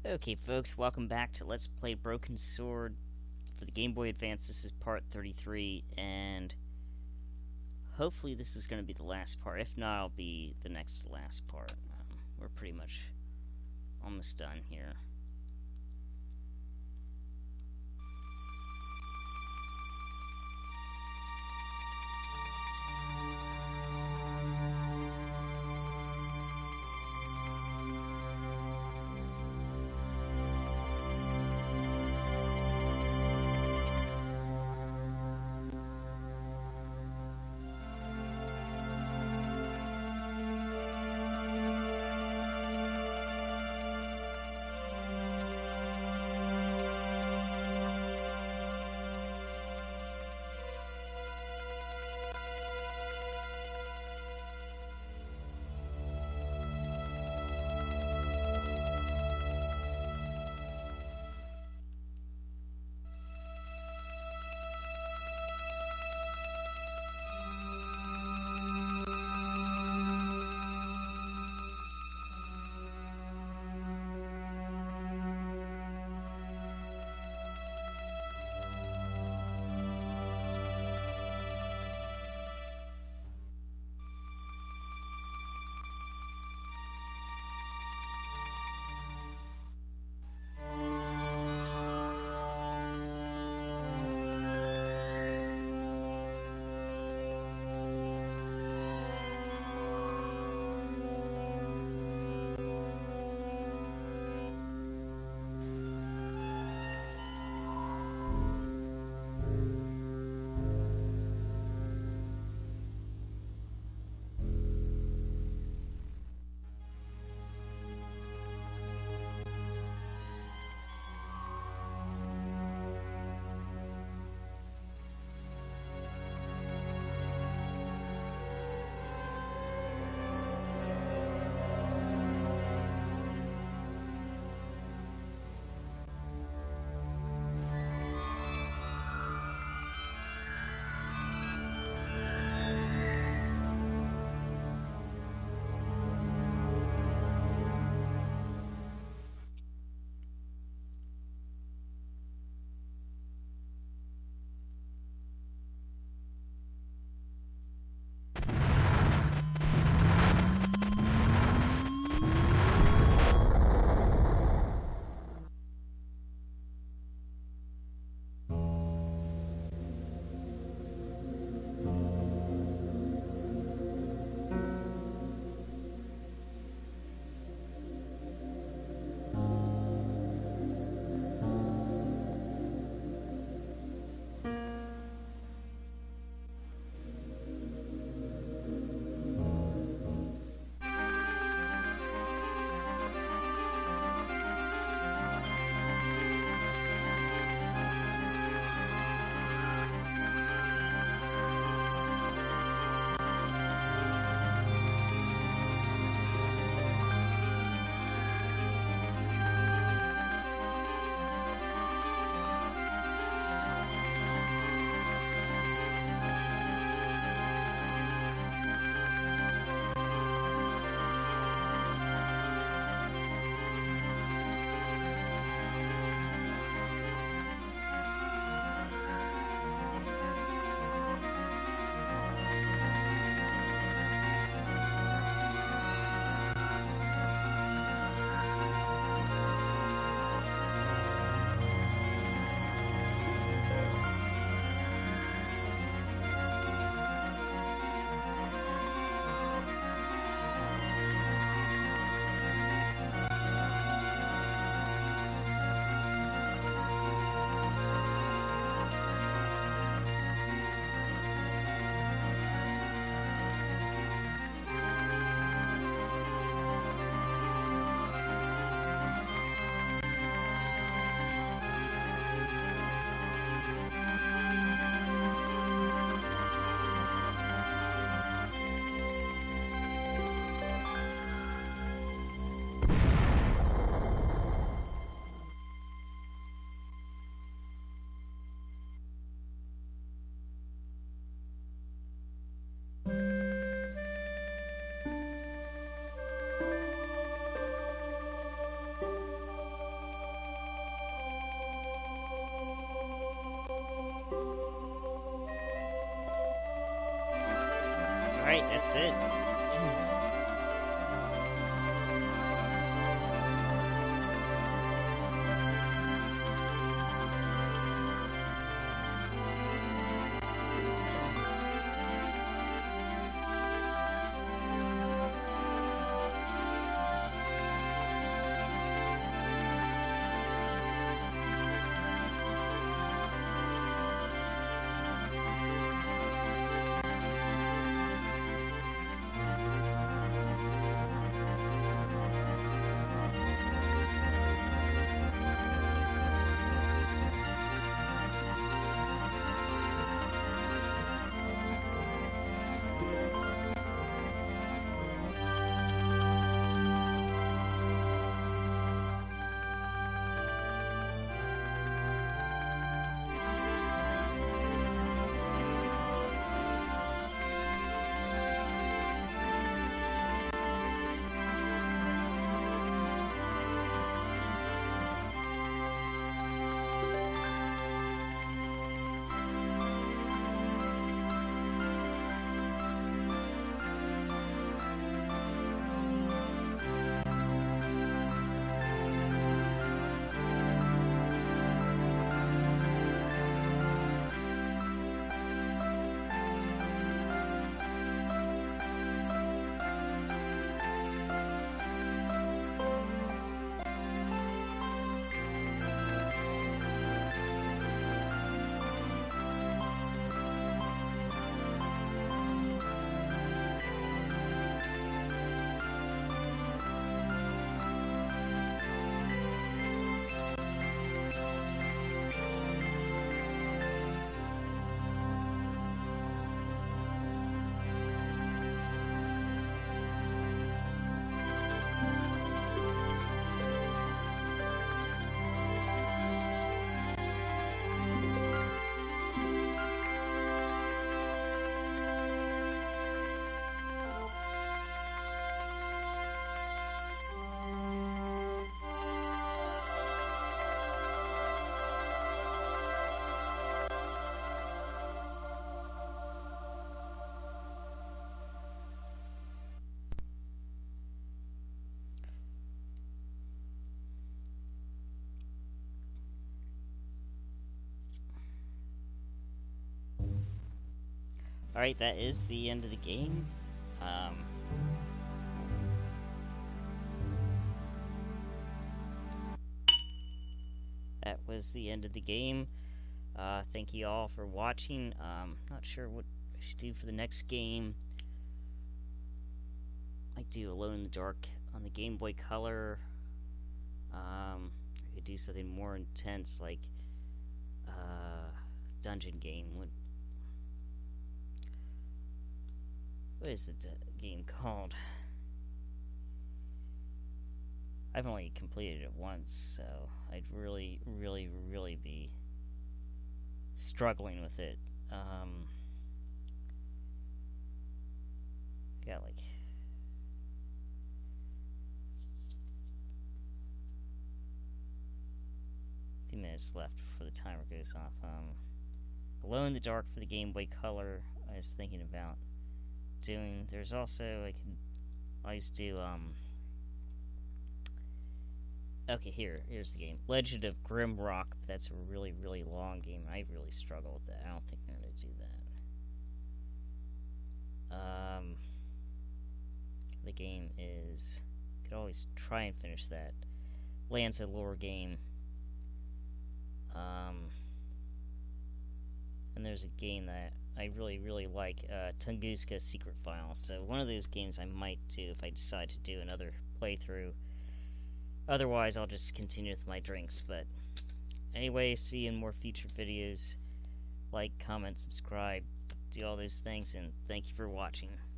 Okay, folks, welcome back to Let's Play Broken Sword for the Game Boy Advance. This is part 33, and hopefully this is going to be the last part. If not, it'll be the next to last part. We're pretty much almost done here. that's it. Alright, that is the end of the game. That was the end of the game. Thank you all for watching. Not sure what I should do for the next game. Might do Alone in the Dark on the Game Boy Color. I could do something more intense like dungeon game. What is the game called? I've only completed it once, so I'd really be struggling with it. Got like a few minutes left before the timer goes off. Alone in the Dark for the Game Boy Color, I was thinking about doing. There's also, I can always do, okay, here's the game. Legend of Grimrock, but that's a really long game. I really struggle with that. I don't think I'm going to do that. The game is, you could always try and finish that Lanza lore game. And there's a game that I really like, Tunguska Secret Files. So one of those games I might do if I decide to do another playthrough. Otherwise, I'll just continue with my drinks. But anyway, see you in more future videos. Like, comment, subscribe, do all those things, and thank you for watching.